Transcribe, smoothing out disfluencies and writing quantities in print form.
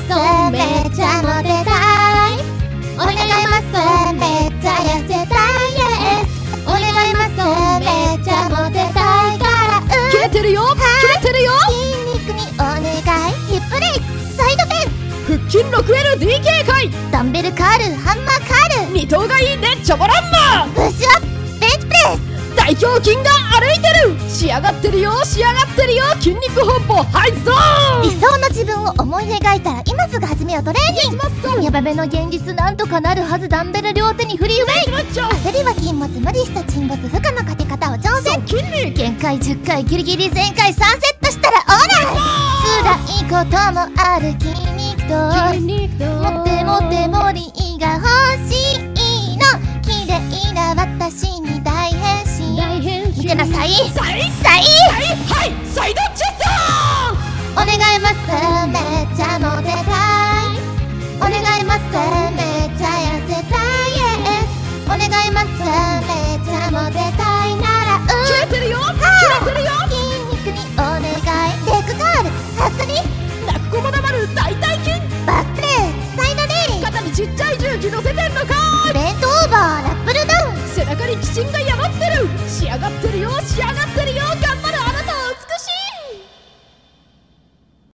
ますめっちゃモテたい。お願いますめっちゃ痩せたい。イエスお願いますめっちゃモテたいから。 切れてるよ切れてるよ。 筋肉にお願い。ヒップレイスサイドテン腹筋 6LDK 回ダンベルカールハンマーカール二頭がいいねチョボランマプッシュアップベンチプレス大胸筋が歩いてる。仕上がってるよ仕上がってるよ。筋肉本舗ハイゾーン。 理想の自分を思い描いたら今すぐ始めようトレーニング。ヤバめの現実なんとかなるはず。ダンベル両手にフリーウェイ。焦りは禁物無理した沈没負荷のかけ方を挑戦。限界10回ギリギリ1000回3セットしたらオーライ。辛いこともある筋肉とモテモテモリーが欲しいの。綺麗な私に大変身見てなさい。サイはいサイドチェストお願いますめっちゃモテたい。お願います